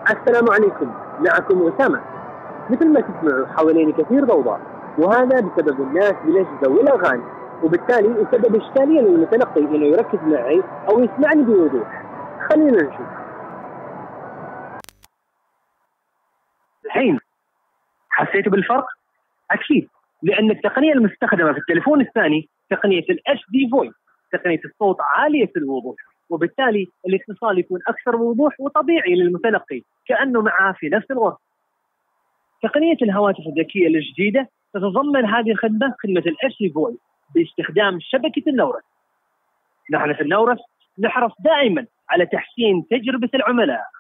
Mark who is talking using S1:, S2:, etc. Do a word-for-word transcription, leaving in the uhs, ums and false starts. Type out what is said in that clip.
S1: السلام عليكم، معكم أسامة. مثل ما تسمعوا حوالين كثير ضوضاء، وهذا بسبب الناس بالأجهزة والأغاني، وبالتالي يسبب إشكالية للمتلقي إنه يركز معي أو يسمعني بوضوح. خلينا نشوف. الحين حسيتوا بالفرق؟ أكيد، لأن التقنية المستخدمة في التليفون الثاني تقنية ال إتش دي Voice، تقنية الصوت عالية الوضوح، وبالتالي الاتصال يكون أكثر وضوح وطبيعي للمتلقي كأنه معه في نفس الغرفة. تقنية الهواتف الذكية الجديدة تتضمن هذه الخدمة خدمة ال إتش دي Voice باستخدام شبكة النورس. نحن في النورس نحرص دائما على تحسين تجربة العملاء.